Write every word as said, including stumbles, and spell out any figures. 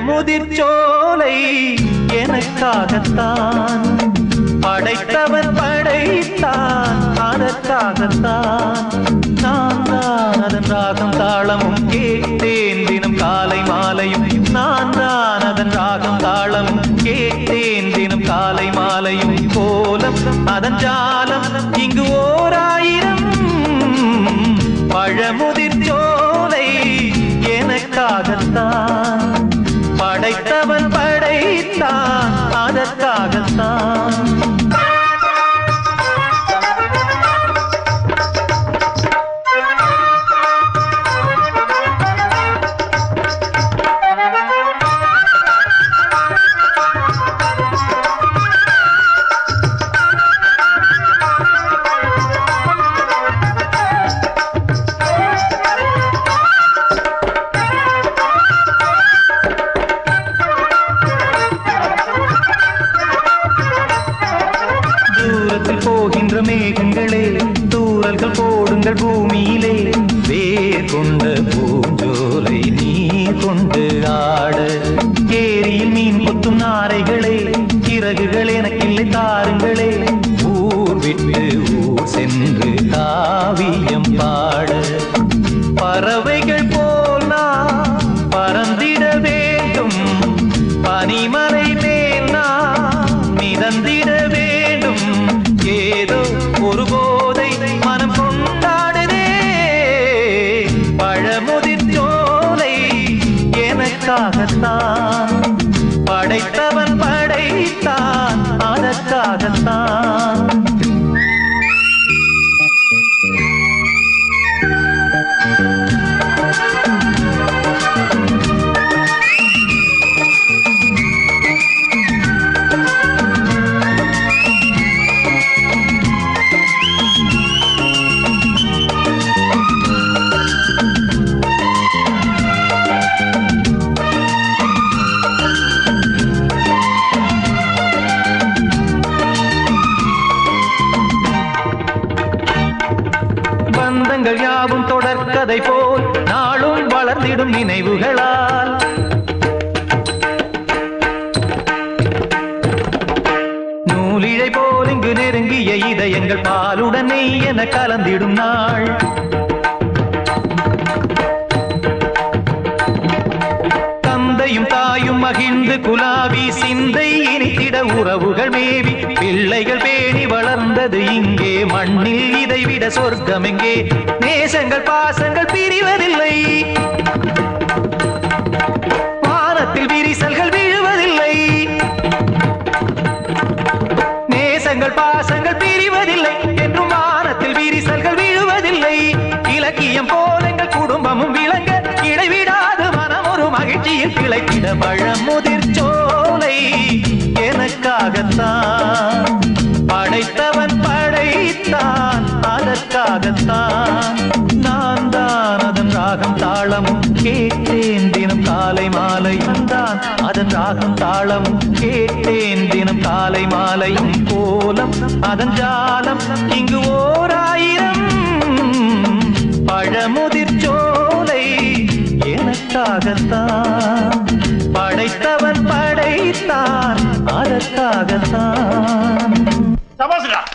பழமுதிர் சோலை எனக்காகத்தான் படைத்தவன் படைத்தான் அதற்காகத்தான் நான் தான் அதன் ராகம் தாளமும் கேட்டேன் தினம் காலை மாலையும் நான் தான் அதன் ராகம் தாளமும் கேட்டேன் தினம் காலை மாலையும் கோலம் அதன் ஜாலம் இங்கு ஓர் ஆயிரம் பழமுதிர் சோலை எனக்காகத்தான் படைத்தவன் படைத்தான் அதற்காகத்தான் போகின்ற மேகங்களே தூரல்கள் போடுங்கள் பூமியிலே வேர் கொண்ட பூஞ்சோலை நீ கொண்டு ஆட ஏரியில் மீன் கொத்தும் நாரைகளே இறகுகள் எனக்கில்லை தாருங்களே ஊர் விட்டு ஊர் சென்று காவியம் பாட பறவைகள் போல் நான் பறந்திட வேண்டும் பனிமலை மேல் நான் மிதந்திட வேண்டும் ஏதோ ஒரு போதை மனம் கொண்டாடுதே பழமுதிர் சோலை எனக்காகத்தான் படைத்தவன் படைத்தான் அதற்காகத்தான் பந்தங்கள் யாவும் தொடர்கதை போல் நாளும் வளர்ந்திடும் நினைவுகளால் நூலிழை போல் இங்கு நெருங்கிய இதயங்கள் பாலுடனே என கலந்திடும் நாள் தந்தையும் தாயும் மகிழ்ந்து குலாவி சிந்தை இனித்திட உறவுகள் மேவி பிள்ளைகள் பேணி வளர்ந்தது இங்கே மண்ணில் இதைவிட சொர்க்கம் எங்கே நேசங்கள் பாசங்கள் பிரிவதில்லை வானத்தில் விரிசல்கள் விழுவதில்லை நேசங்கள் பாசங்கள் பிரிவதில்லை என்றும் வானத்தில் விரிசல்கள் விழுவதில்லை இலக்கியம் போல எங்கள் குடும்பமும் விளங்க இடைவிடாது மனம் ஒரு மகிழ்ச்சியில் கிளைத்திட பழமுதிர் சோலை எனக்காகத்தான் படைத்தவன் படைத்தான் அதற்காகத்தான் நான் தான் அதன் ராகம் தாளமும் கேட்டேன் தினம் காலை மாலை தான் அதன் ராகம் தாளமும் கேட்டேன் தினம் காலை மாலையும் கோலம் அதன் ஜாலம் இங்கு ஓர் ஆயிரம் பழமுதிர் சோலை எனக்காகத்தான் படைத்தவன் படைத்தான் அதற்காகத்தான்.